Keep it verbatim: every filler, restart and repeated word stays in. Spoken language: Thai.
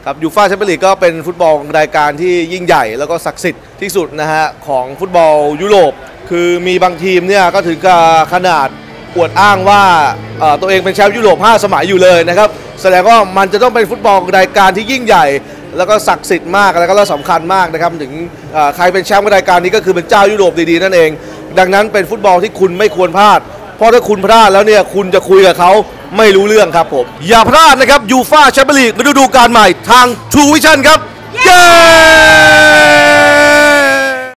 ครับยูฟ่าแชมเปี้ยนลีกก็เป็นฟุตบอลรายการที่ยิ่งใหญ่แล้วก็ศักดิ์สิทธิ์ที่สุดนะฮะของฟุตบอลยุโรปคือมีบางทีมเนี่ยก็ถึงกับขนาดอวดอ้างว่าตัวเองเป็นแชมป์ยุโรปห้าสมัยอยู่เลยนะครับแสดงว่ามันจะต้องเป็นฟุตบอลรายการที่ยิ่งใหญ่แล้วก็ศักดิ์สิทธิ์มากแล้วก็สำคัญมากนะครับถึงใครเป็นแชมป์รายการนี้ก็คือเป็นเจ้ายุโรปดีๆนั่นเองดังนั้นเป็นฟุตบอลที่คุณไม่ควรพลาดเพราะถ้าคุณพลาดแล้วเนี่ยคุณจะคุยกับเขาไม่รู้เรื่องครับผมอย่าพลาดนะครับยูฟ่าแชมเปี้ยนลีกฤดูกาลใหม่ทาง True Vision ครับเย้